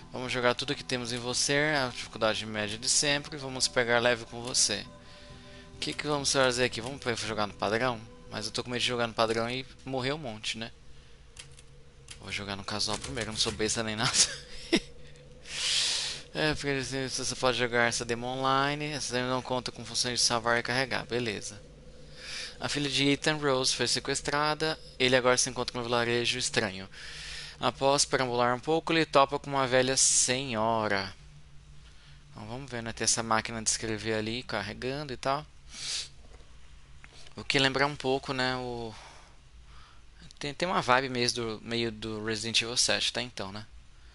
Vamos jogar tudo que temos em você, a dificuldade média de sempre. Vamos pegar leve com você. O que vamos fazer aqui? Vamos jogar no padrão? Mas eu tô com medo de jogar no padrão e morrer um monte, né? Vou jogar no casual primeiro, não sou besta nem nada. Porque você pode jogar essa demo online. Essa demo não conta com funções de salvar e carregar, beleza. A filha de Ethan Rose foi sequestrada. Ele agora se encontra no vilarejo estranho. Após perambular um pouco, ele topa com uma velha senhora. Então, vamos ver, né? Tem essa máquina de escrever ali, carregando e tal. O que lembra um pouco, né? Tem uma vibe meio do Resident Evil 7, tá então, né?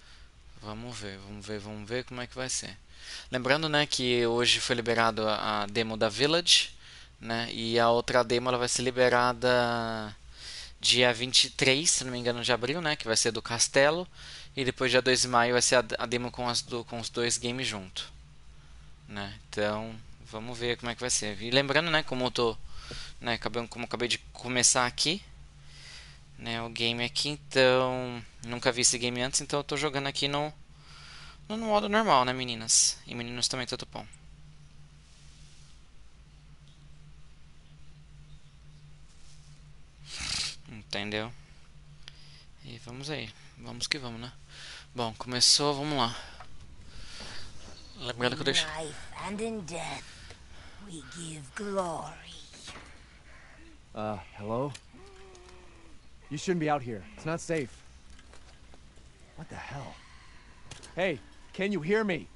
Vamos ver como é que vai ser. Lembrando, né, que hoje foi liberado a demo da Village, né? E a outra demo ela vai ser liberada dia 23, se não me engano, de abril, né? Que vai ser do Castelo. E depois, dia 2 de maio, vai ser a demo com os dois games junto, né? Então, vamos ver como é que vai ser. E lembrando, né, como eu tô, né, como eu acabei de começar aqui, né, o game aqui, então, nunca vi esse game antes, então eu tô jogando aqui no modo normal, né, meninas? E meninos também, tudo bom. Entendeu? E vamos aí. Vamos que vamos, né? Bom, começou, vamos lá. Lembrando que eu In deixo. life and in death, we give glory. Hello? You shouldn't be out here. It's not safe. What the hell? Hey, can you hear me?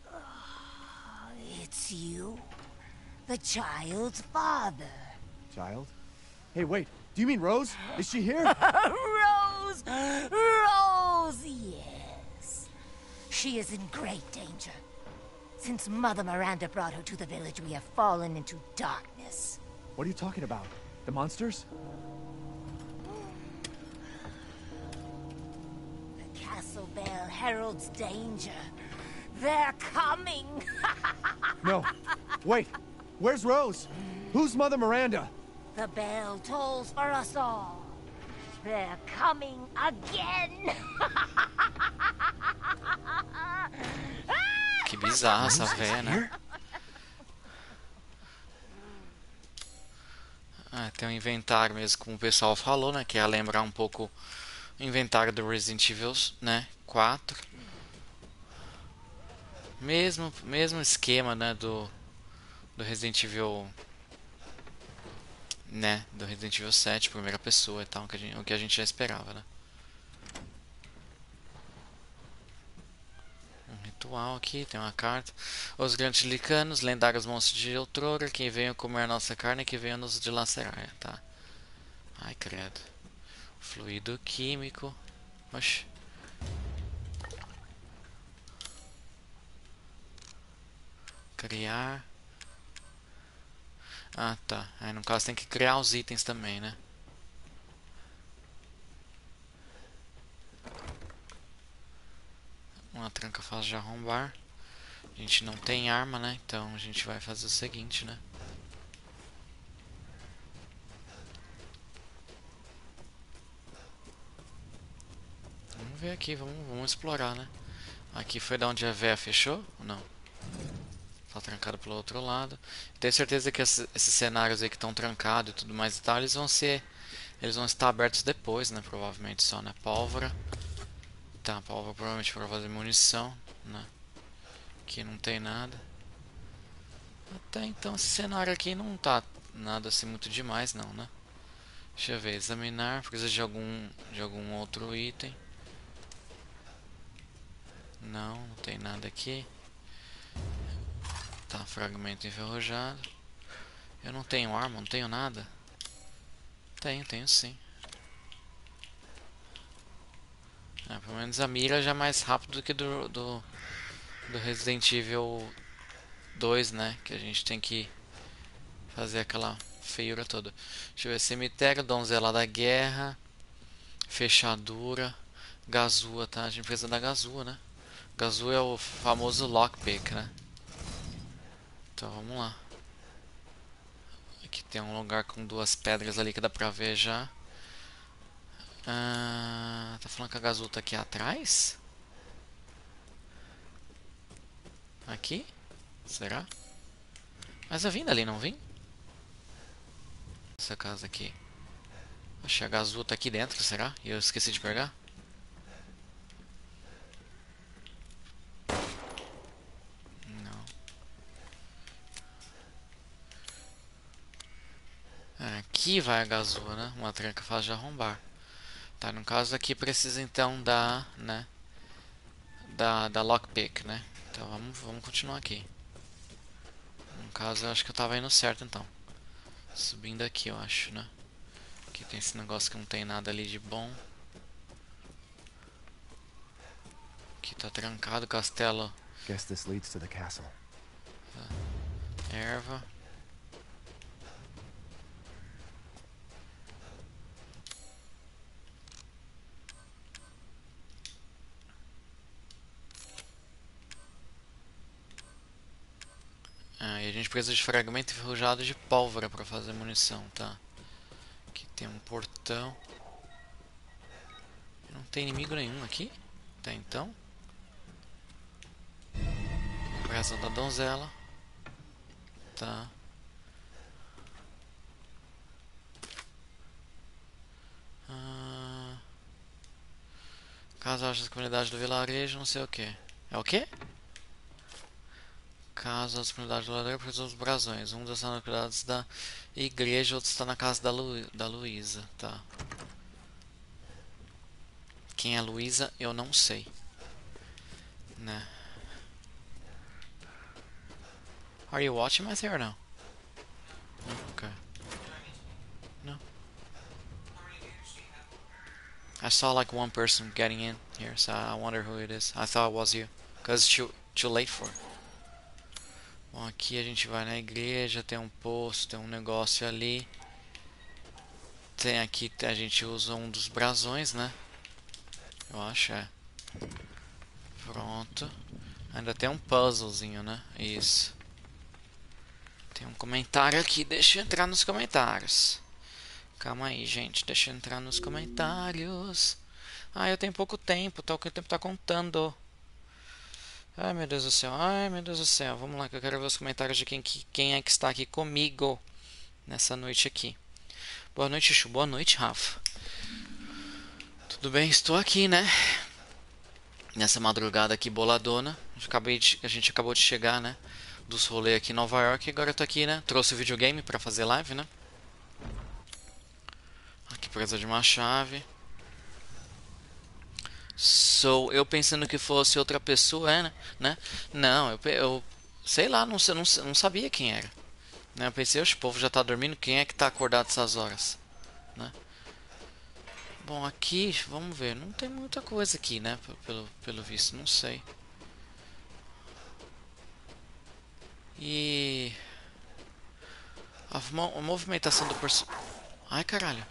It's you, the child's father. Child? Hey, wait. Do you mean Rose? Is she here? Rose! Rose, yes. She is in great danger. Since Mother Miranda brought her to the village, we have fallen into darkness. What are you talking about? The monsters? The castle bell heralds danger. They're coming! No. Wait. Where's Rose? Who's Mother Miranda? The bell tolls for us all. They're coming again! Que bizarra essa véia, né? Ah, tem um inventário mesmo, como o pessoal falou, né? Que é lembrar um pouco o inventário do Resident Evil, né? 4. Mesmo esquema, né? Do Resident Evil, né? Do Resident Evil 7, primeira pessoa e tal, o que a gente já esperava, né? Um ritual aqui, tem uma carta. Os grandes licanos, lendários monstros de outrora, que venham comer nossa carne e que venham nos dilacerar, tá? Ai, credo. Fluido químico. Oxi. Criar. Ah, tá. Aí no caso tem que criar os itens também, né? Uma tranca fácil de arrombar. A gente não tem arma, né? Então a gente vai fazer o seguinte, né? Vamos ver aqui, vamos explorar, né? Aqui foi da onde a véia fechou? Ou não? Tá trancado pelo outro lado. Tenho certeza que esses cenários aí que estão trancados e tudo mais e tal, eles vão estar abertos depois, né? Provavelmente só, né? Pólvora. Tá, pólvora provavelmente para fazer munição, né? Aqui não tem nada. Até então esse cenário aqui não tá nada assim muito demais não, né? Deixa eu ver, examinar, precisa de algum outro item. Não tem nada aqui. Tá, fragmento enferrujado. Eu não tenho arma, não tenho nada. Tenho sim. Pelo menos a mira já é mais rápido do que do Resident Evil 2, né? Que a gente tem que fazer aquela feiura toda. Deixa eu ver, cemitério, donzela da guerra, fechadura, gazua, tá? A gente precisa da gazua, né? Gazua é o famoso lockpick, né? Então vamos lá. Aqui tem um lugar com duas pedras ali que dá pra ver já. Tá falando que a gazua tá aqui atrás? Aqui? Será? Mas eu vim dali, não vim? Essa casa aqui. Achei a gazua tá aqui dentro, será? E eu esqueci de pegar? Não. Aqui vai a gazua, né? Uma tranca fácil de arrombar. Tá, no caso aqui precisa então da, né? Da lockpick, né? Então vamos continuar aqui. No caso eu acho que eu tava indo certo então. Subindo aqui eu acho, né? Aqui tem esse negócio que não tem nada ali de bom. Aqui tá trancado o castelo. Guess this leads to the castle. Erva. Ah, e a gente precisa de fragmento enferrujado de pólvora para fazer munição, tá? Aqui tem um portão. Não tem inimigo nenhum aqui? Tá, então. Coração da donzela. Tá. Casa da comunidade do vilarejo, não sei o que. É o que? Casa da comunidade do vilarejo, por os brasões. Um está na comunidade da igreja, outro está na casa da Luísa. Tá. Quem é Luísa, eu não sei. Né? Are you watching my thing or no? Okay. No. I saw like one person getting in here, so I wonder who it is. I thought it was you, cause it's too late for. Bom, aqui a gente vai na igreja, tem um poço, tem um negócio ali. Tem aqui, a gente usa um dos brasões, né? Eu acho, é. Pronto. Ainda tem um puzzlezinho, né? Isso. Tem um comentário aqui, deixa eu entrar nos comentários. Calma aí, gente, deixa eu entrar nos comentários. Ah, eu tenho pouco tempo, tá? O tempo tá contando. Ai, meu Deus do céu, ai, meu Deus do céu. Vamos lá, que eu quero ver os comentários de quem é que está aqui comigo nessa noite aqui. Boa noite, Chu. Boa noite, Rafa. Tudo bem? Estou aqui, né? Nessa madrugada aqui boladona. A gente acabou de chegar, né? Dos rolês aqui em Nova York. E agora eu tô aqui, né? Trouxe o videogame pra fazer live, né? Aqui precisa de uma chave. Eu pensando que fosse outra pessoa, né? Não, eu sei lá, não sabia quem era. Né? Eu pensei, o povo já tá dormindo, quem é que tá acordado essas horas? Né? Bom, aqui, vamos ver, não tem muita coisa aqui, né? Pelo visto, não sei. E a movimentação do personagem. Ai, caralho.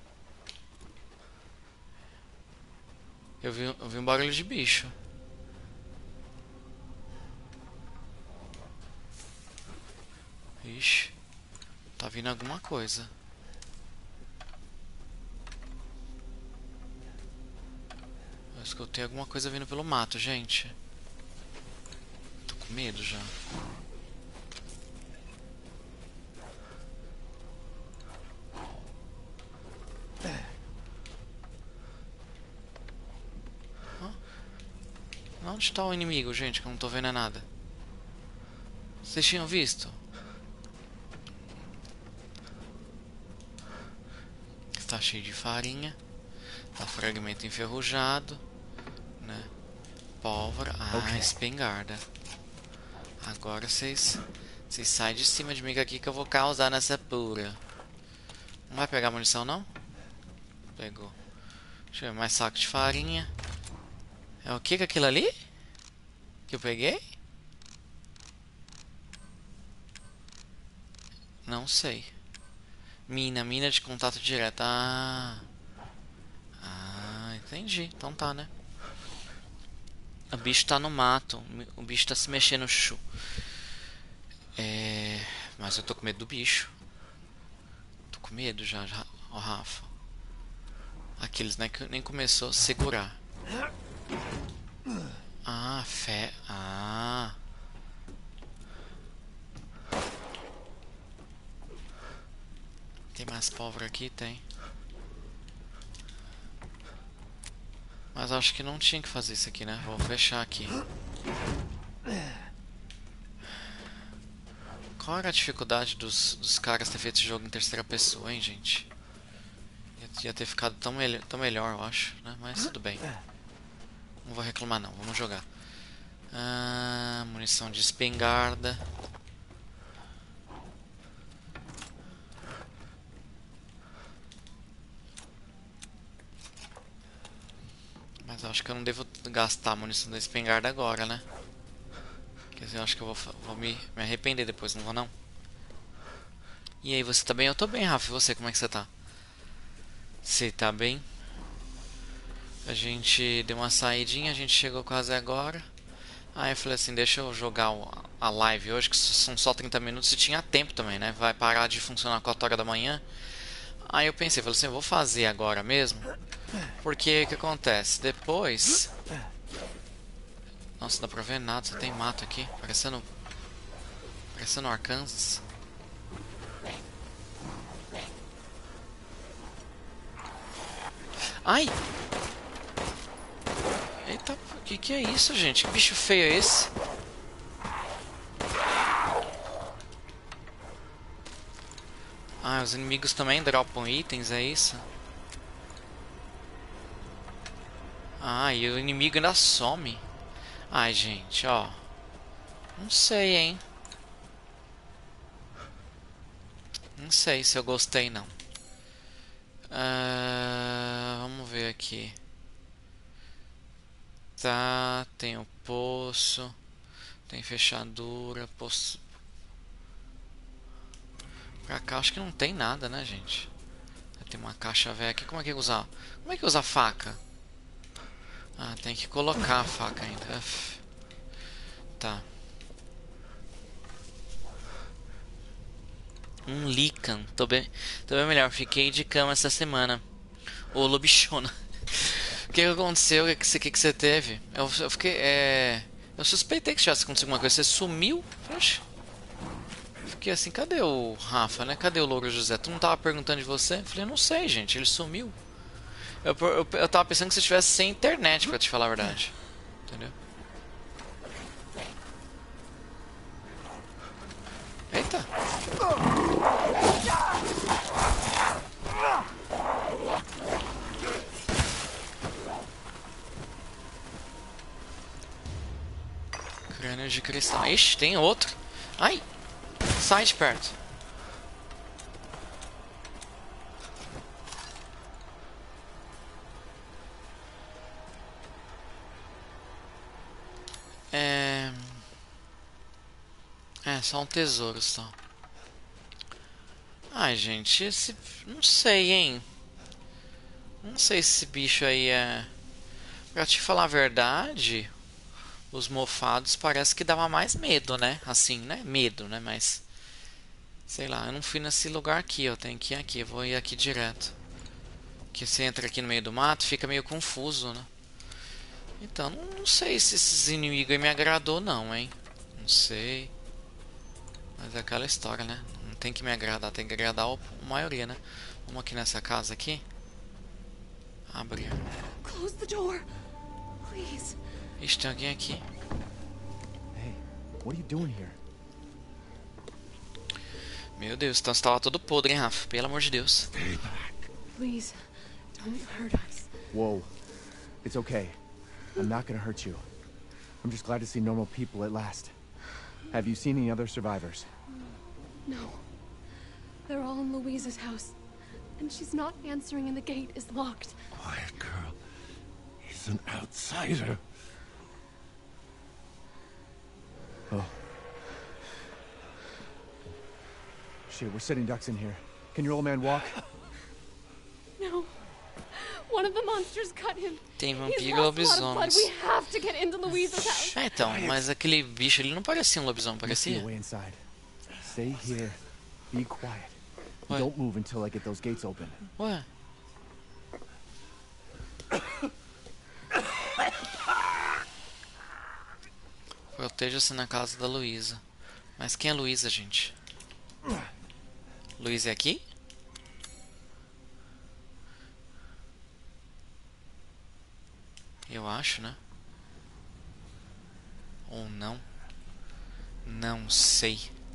Eu vi um barulho de bicho. Ixi. Tá vindo alguma coisa. Eu escutei alguma coisa vindo pelo mato, gente. Tô com medo já. Onde tá o inimigo, gente? Que eu não tô vendo nada. Vocês tinham visto? Está cheio de farinha. Tá fragmento enferrujado. Né? Pólvora. Ah, espingarda. Agora vocês saem de cima de mim aqui que eu vou causar nessa pura. Não vai pegar munição, não? Pegou. Deixa eu ver, mais saco de farinha. É o que é aquilo ali? Que eu peguei? Não sei. Mina de contato direto. Ah, entendi. Então tá, né? O bicho tá no mato. O bicho tá se mexendo no chu. Mas eu tô com medo do bicho. Tô com medo já, ó, Rafa. Aqueles, né, que nem começou a segurar. Ah, fé. Ah. mais pólvora aqui? Tem. Mas acho que não tinha que fazer isso aqui, né? Vou fechar aqui. Qual era a dificuldade dos caras ter feito esse jogo em terceira pessoa, hein, gente? Ia ter ficado tão melhor, eu acho, né? Mas tudo bem. Não vou reclamar não, vamos jogar. Munição de espingarda. Mas acho que eu não devo gastar a munição da espingarda agora, né? Quer dizer, eu acho que eu vou me arrepender depois, não vou não? E aí, você tá bem? Eu tô bem, Rafa. E você, como é que você tá? Você tá bem? A gente deu uma saidinha, a gente chegou quase agora. Aí eu falei assim, deixa eu jogar a live hoje, que são só 30 minutos e tinha tempo também, né? Vai parar de funcionar 4 horas da manhã. Aí eu pensei, falei assim, eu vou fazer agora mesmo. Porque o que acontece? Depois... Nossa, não dá pra ver nada, só tem mato aqui. Parecendo Arkansas. Ai! Eita, o que é isso, gente? Que bicho feio é esse? Ah, os inimigos também dropam itens, é isso? Ah, e o inimigo ainda some. Ai, gente, ó. Não sei, hein? Não sei se eu gostei, não. Vamos ver aqui. Tá, tem o poço. Tem fechadura. Poço. Pra cá acho que não tem nada, né, gente? Tem uma caixa velha aqui. Como é que usa? Como é que usa a faca? Ah, tem que colocar a faca ainda. Tá. Um Lycan. Tô bem melhor. Fiquei de cama essa semana. Ô, lobichona. O que aconteceu? O que você teve? Eu fiquei. Eu suspeitei que tivesse acontecido alguma coisa. Você sumiu? Oxe. Fiquei assim, cadê o Rafa, né? Cadê o Louro José? Tu não tava perguntando de você? Eu falei, não sei, gente. Ele sumiu. Eu tava pensando que você estivesse sem internet, pra te falar a verdade. Entendeu? Eita! Crânio de cristal. Ixi, tem outro. Ai! Sai de perto. Só um tesouro só. Ai, gente, esse... Não sei, hein. Não sei se esse bicho aí é... Pra te falar a verdade, os mofados parece que dava mais medo, né? Assim, né? Medo, né? Mas... Sei lá, eu não fui nesse lugar aqui, eu tenho que ir aqui, eu vou ir aqui direto. Que você entra aqui no meio do mato, fica meio confuso, né? Então, não sei se esses inimigos aí me agradou não, hein? Não sei. Mas é aquela história, né? Não tem que me agradar, tem que agradar a maioria, né? Vamos aqui nessa casa aqui. Abrir. Close the door, please. Ixi, tem alguém aqui. Hey, what are you doing here? Meu Deus, então você tava todo podre, hein, Rafa? Pelo amor de Deus. Please, don't hurt us. Whoa. It's okay. I'm not gonna hurt you. I'm just glad to see normal people at last. Have you seen any other survivors? No. They're all in Louise's house. And she's not answering and the gate is locked. Quiet, girl. He's an outsider. Oh. Shit, we're sitting ducks in here. Can your old man walk? No. One of the monsters cut him. Tem He's vampiro e lost a lot of blood. lobisomens. We have to get into Louise's house. Então, mas aquele bicho ele não parecia um lobisomem, Let's see parecia? the way inside. Stay here. Be quiet. What? Don't move until I get those gates open. Ué? Proteja-se na casa da Luísa. Mas quem é Luísa, gente? Luísa é aqui? Eu acho, né? Ou não? Não sei.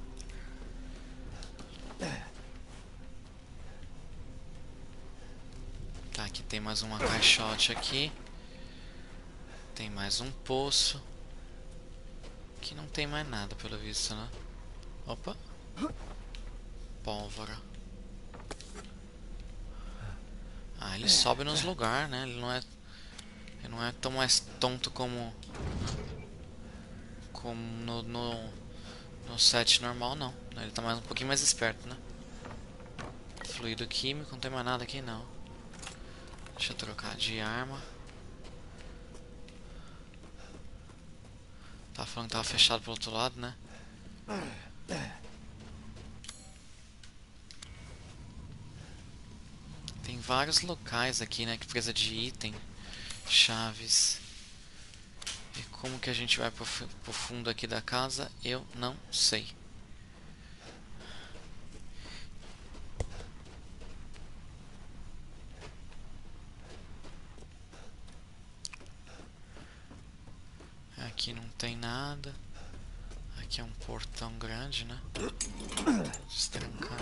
Tá, aqui tem mais uma caixote aqui. Tem mais um poço. Aqui não tem mais nada, pelo visto, né? Opa. Pólvora. Ah, ele sobe nos lugares, né? Ele não é tão mais tonto como no set normal, não. Ele tá um pouquinho mais esperto, né? Fluido químico, não tem mais nada aqui, não. Deixa eu trocar de arma. Tava falando que tava fechado pro outro lado, né? Tem vários locais aqui, né? Que precisa de item, chaves. E como que a gente vai pro fundo aqui da casa, eu não sei. Aqui não tem nada. Aqui é um portão grande, né? Destrancar.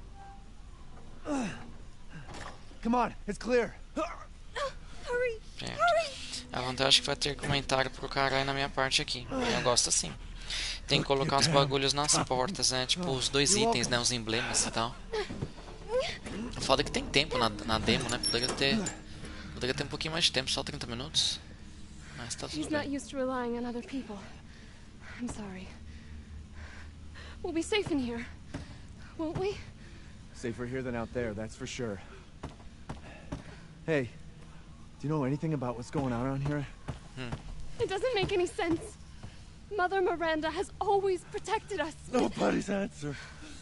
Come on, it's clear. Hurry! Certo. A vantagem é que vai ter comentário pro caralho na minha parte aqui. Eu gosto assim. Tem que colocar os bagulhos nas portas, né? Tipo os dois itens, né? Os emblemas e tal. Foda que tem tempo na demo, né? Poderia ter um pouquinho mais de tempo, só 30 minutos. Mas tá tudo He's not bem. used to relying on other people. I'm sorry. We'll be safe in here, won't we? Safer here than out there, that's for sure. Hey, do you know anything about what's going on around here? It doesn't make any sense. Mother Miranda has always protected us. Nobody's answer.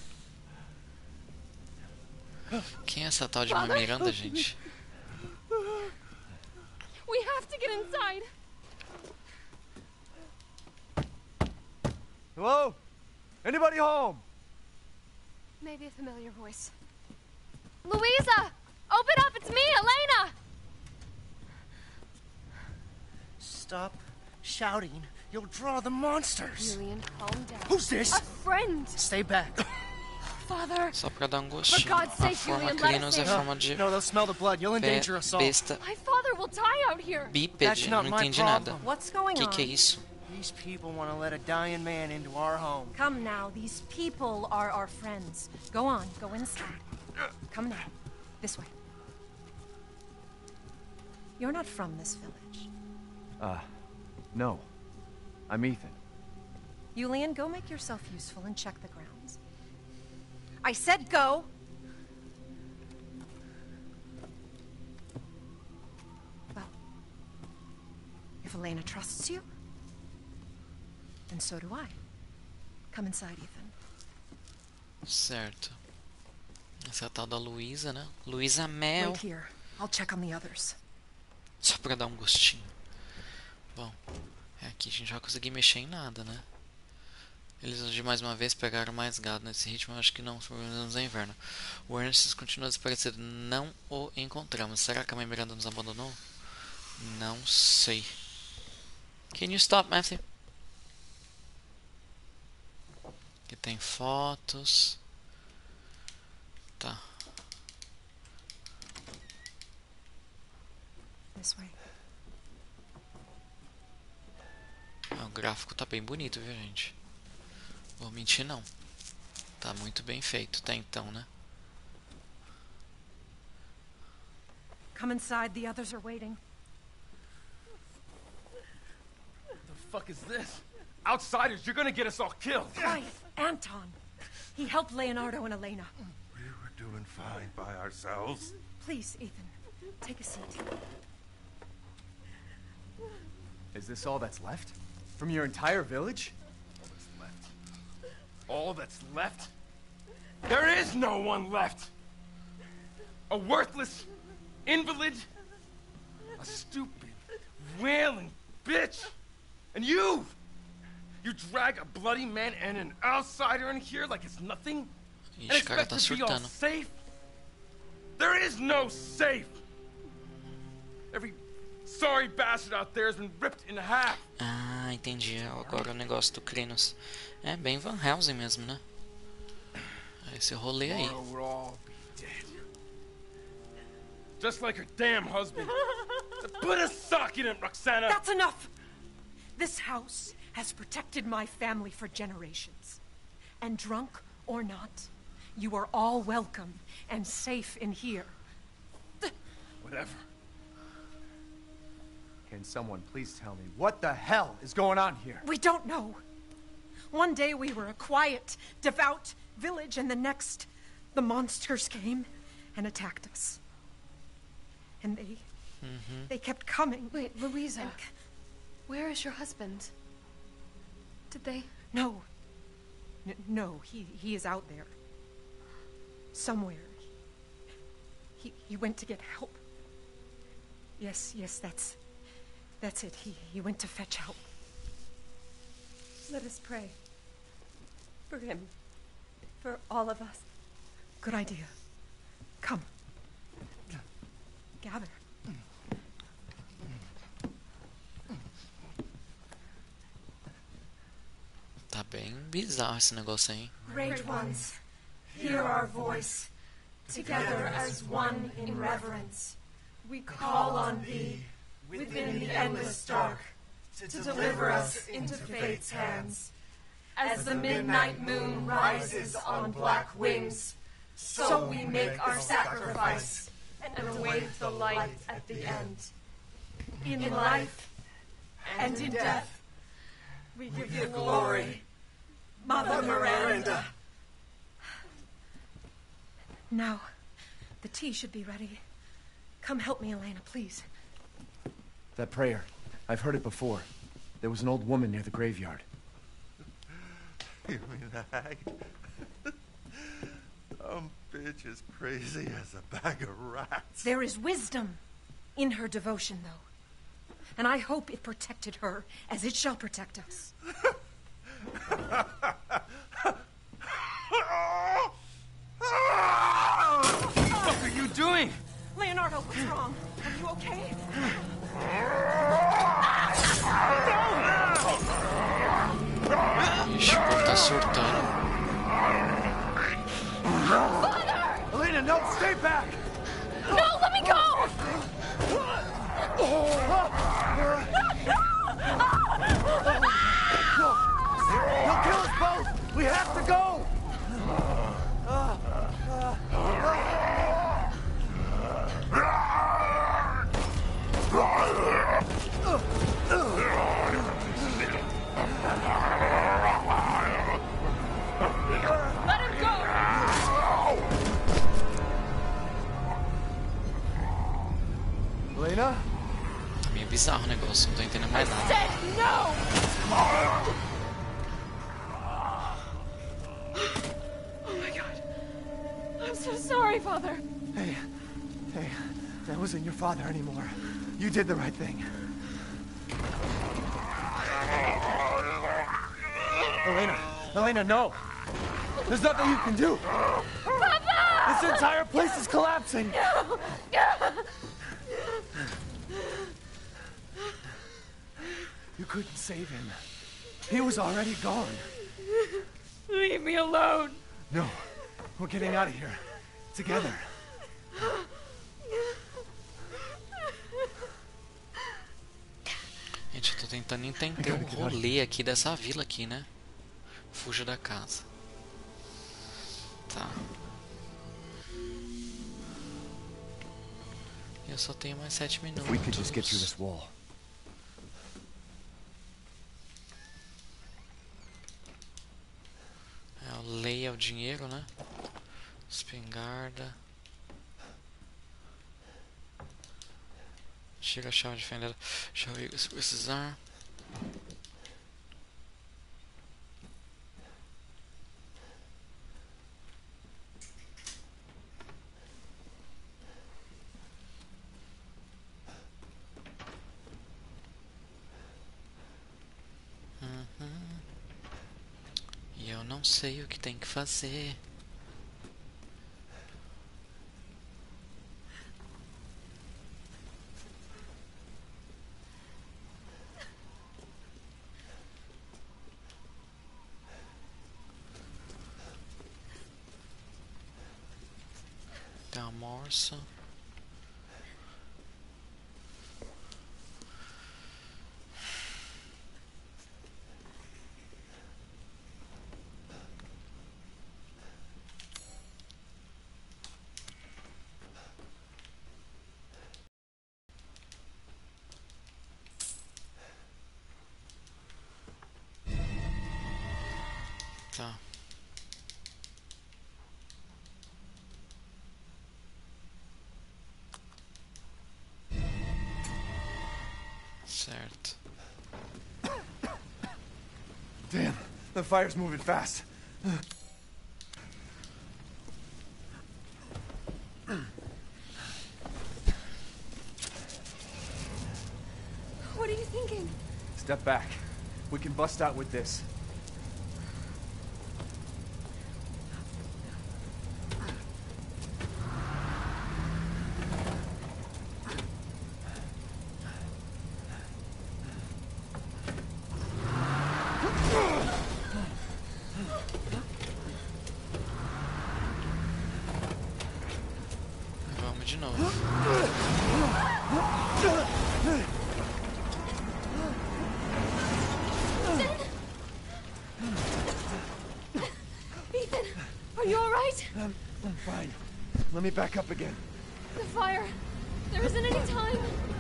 Quem é essa tal de Mãe Miranda, gente? We have to get inside. Hello? Anybody home? Maybe a familiar voice. Louisa! Open up! It's me, Elena! Stop shouting. You'll draw the monsters. Julian, calm down. Who's this? A friend! Stay back. Father! Só pra dar um gostinho. For God's A sake, forma Julian, let Crinos us é in. forma de No, they'll smell the blood. You'll endanger us all. besta My father will die out here. That's bípede. not Não my entendi nada. problem. What's going O on? que é isso? These people want to let a dying man into our home. Come now, these people are our friends. Go on, go inside. Come now, this way. You're not from this village. No. I'm Ethan. Julian, go make yourself useful and check the grounds. I said go! Well, if Elena trusts you, then so do I. Come inside, Ethan. Certo. Essa é a tal da Luísa, né? Luísa Mel. Wait here. I'll check on the others. Só pra dar um gostinho. Bom, aqui a gente vai conseguir mexer em nada, né? Eles hoje mais uma vez pegaram mais gado nesse ritmo. Eu acho que não, pelo menos no inverno. O Ernest continua desaparecido. Não o encontramos. Será que a Mãe Miranda nos abandonou? Não sei. Can you stop, Matthew? Aqui tem fotos. Tá. This way. O gráfico tá bem bonito, viu, gente? Vou mentir, não. Tá muito bem feito até então, né? Come inside, the others are waiting. The fuck is this? Outsiders, you're gonna get us all killed. Quiet, Anton. He helped Leonardo and Elena. We were doing fine by ourselves. Please, Ethan, take a seat. Is this all that's left? From your entire village? All that's left? There is no one left! A worthless invalid, a stupid, wailing bitch, and you! You drag a bloody man and an outsider in here like it's nothing? And Ixi, o cara expect tá to be all surtando. safe? There is no safe! Every sorry bastard out there has been ripped in half. Ah, entendi. Agora o negócio do Crinos. É bem Van Helsing mesmo, né? Esse rolê aí. Tomorrow we'll all be dead. Just like her damn husband. Put a sock in it, Roxana! That's enough! This house has protected my family for generations. And drunk or not, you are all welcome and safe in here. Whatever. Can someone please tell me what the hell is going on here? We don't know. One day we were a quiet, devout village, and the next, the monsters came and attacked us. And they kept coming. Wait, Louisa. Where is your husband? Did they... No. No, he is out there. Somewhere. He went to get help. Yes, that's it. He went to fetch help. Let us pray. For him. For all of us. Good idea. Come. Gather. Tá bem bizarro esse negócio aí. Great ones, hear our voice. Together as one in reverence, we call on thee within the endless dark to deliver us into fate's hands. As the midnight moon rises on black wings, so we make our sacrifice and await the light at the end. In life and in death, we give you glory, Mother Miranda. Now, the tea should be ready. Come help me, Elena, please. That prayer. I've heard it before. There was an old woman near the graveyard. You mean the hag? Bitch is crazy as a bag of rats. There is wisdom in her devotion, though. And I hope it protected her as it shall protect us. What are you doing? Leonardo, what's wrong? Are you okay? Ixi, o povo tá surtando. Elena, no, stay back! No, let me go! He'll kill us both! We have to go! Let him go! Elena? Tá meio bizarro o negócio, não tô entendendo mais nada. Said no! Oh my God. I'm so sorry, Father. Hey, that wasn't your father anymore. You did the right thing. Elena, no! There's nothing you can do! Papa! This entire place is collapsing! You couldn't save him. He was already gone. Leave me alone. No, we're getting out of here. Together. Gente, eu tô tentando entender o rolê aqui dessa vila aqui, né? Fuja da casa. Tá. Eu só tenho mais 7 minutos. We could just get through this wall. É, o lei é o dinheiro, né? Espingarda. Chega a chave de fenda. Chave se precisar. E eu não sei o que tem que fazer. remorso. Tá. Certo. Damn, the fire's moving fast. What are you thinking? Step back. We can bust out with this. Vamos de novo. Ethan, are you all right? I'm fine. Let me back up again. The fire. There isn't any time.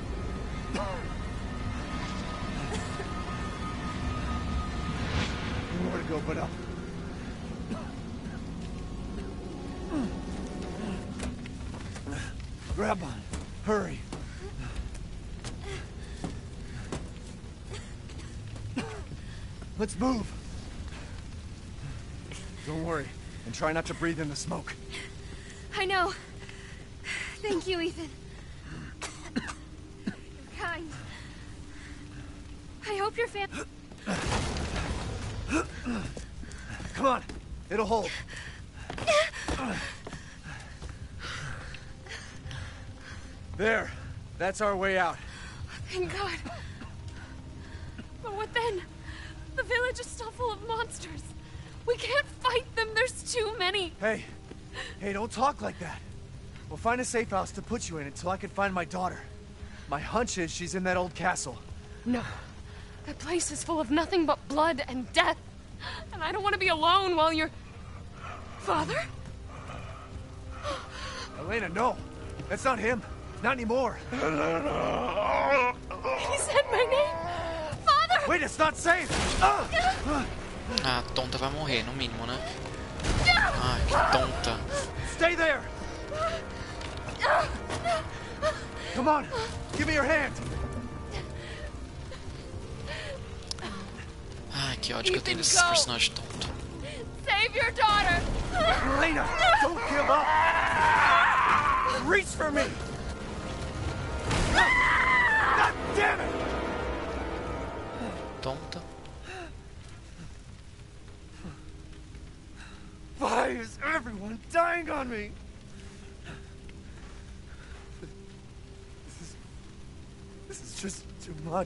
Nowhere to go but up. Grab on. Hurry. Let's move. Don't worry, and try not to breathe in the smoke. I know. Thank you, Ethan. You're kind. I hope your family... Come on, it'll hold. There, that's our way out. Thank God. But what then? The village is still full of monsters. We can't fight them, there's too many. Hey, don't talk like that. We'll find a safe house to put you in until I can find my daughter. My hunch is she's in that old castle. No. That place is full of nothing but blood and death. And I don't want to be alone while you're... Father? Elena, no. That's not him. Not anymore. He said my name. Father! Wait, it's not safe! Ah, a tonta vai morrer, no mínimo, né? Ai, que tonta. Stay there! Come on, give me your hand. Ai, que ódio que eu tenho desses personagens tontos. Save your daughter! Elena, don't give up! Reach for me! God damn it! Tonta. Why is everyone dying on me? This is just too much.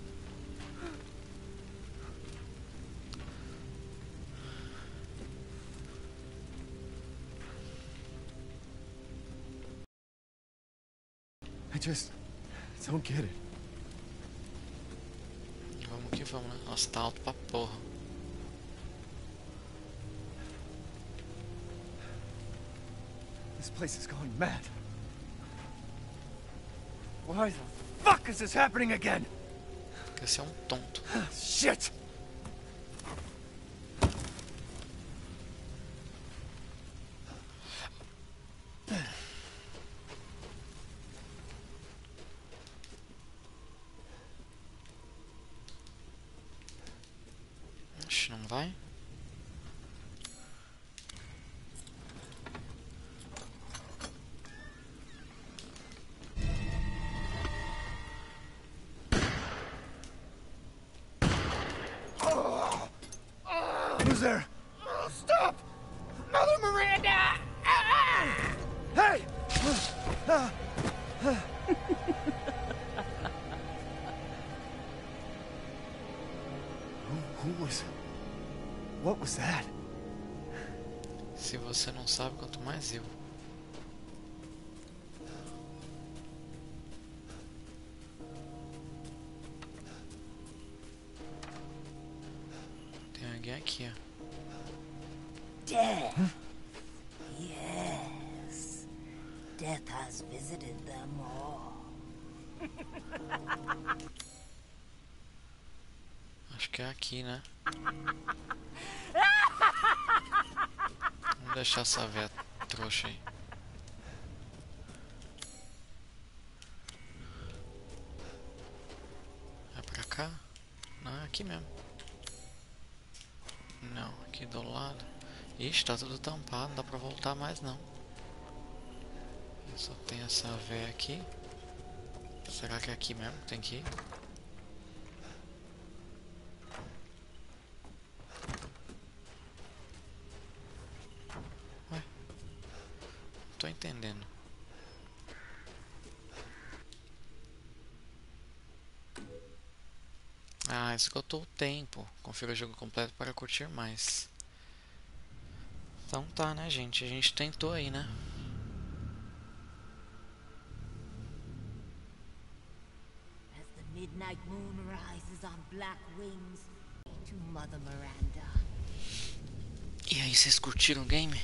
I just don't get it. Vamos que vamos, né? Nossa, tá alto pra porra. This place is going mad. Why the fuck is this happening again? Porque esse é um tonto. Shit! Oxe, não vai? Who's there? Stop! Mother Miranda! Hey! Who was... What was that? Se você não sabe, quanto mais eu. aqui, ó. Death. Yes. Death has visited them all. Acho que é aqui, né? Vamos deixar essa véia trouxa aí. É pra cá? Não, é aqui mesmo. Não, aqui do lado. Ixi, tá tudo tampado, não dá pra voltar mais não. Só tem essa véia aqui. Será que é aqui mesmo? Tem que ir? Ué? Não tô entendendo. Ah, esgotou o tempo. Confira o jogo completo para curtir mais. Então tá, né, gente? A gente tentou aí, né? As the midnight moon rises on black wings to Mother Miranda. E aí, vocês curtiram o game?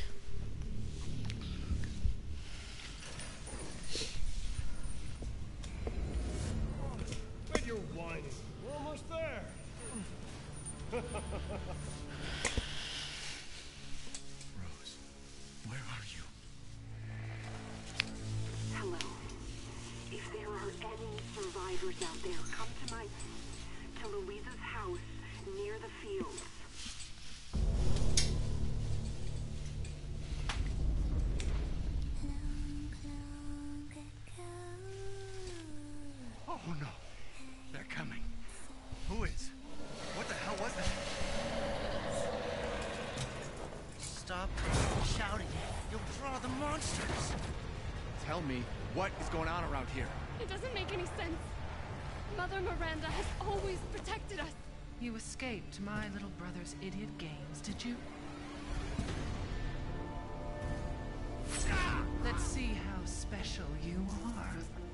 But you're whining. We're almost there. Rose, where are you? Hello. If there are any survivors out there, come to Louisa's house near the fields. Oh no. They're coming. Who is? What the hell was that? Stop shouting. You'll draw the monsters. Tell me, what is going on around here? It doesn't make any sense. Mother Miranda has always protected us. You escaped my little brother's idiot games, did you? Let's see how special you are.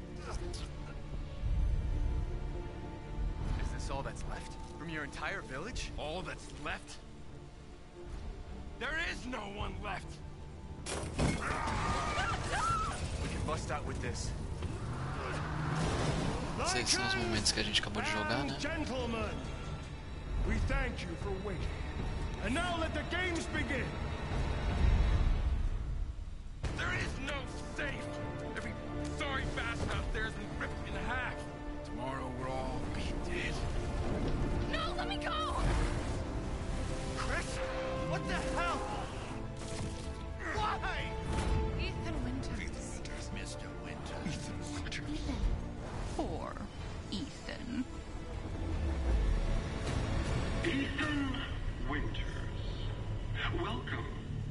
Is this all that's left? From your entire village? All that's left? There is no one left! We can bust out with this. Esses são os momentos que a gente acabou de jogar, né? Gentlemen, we thank you for waiting. And now let the games begin. There is no safe! Every sorry bastard out there has been ripped in half. Tomorrow we'll all be dead. No, let me go! Chris? What the hell? Why? Ethan Winters. Mr. Winters. Ethan Winters. Poor Ethan. Ethan Winters. Welcome.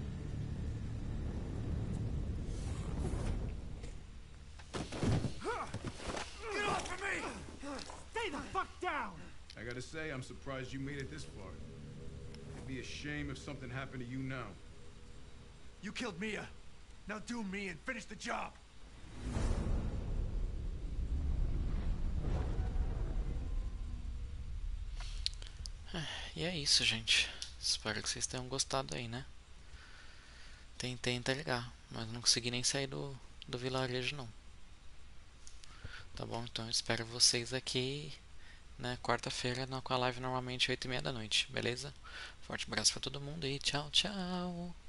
Get off of me! Stay the fuck down! I gotta say, I'm surprised you made it this far. It'd be a shame if something happened to you now. You killed Mia. Now do me and finish the job. E é isso, gente. Espero que vocês tenham gostado aí, né? Tentei entregar, mas não consegui nem sair do vilarejo, não. Tá bom? Então eu espero vocês aqui, né? Quarta-feira, com a live normalmente 8h30 da noite, beleza? Forte abraço pra todo mundo e tchau, tchau!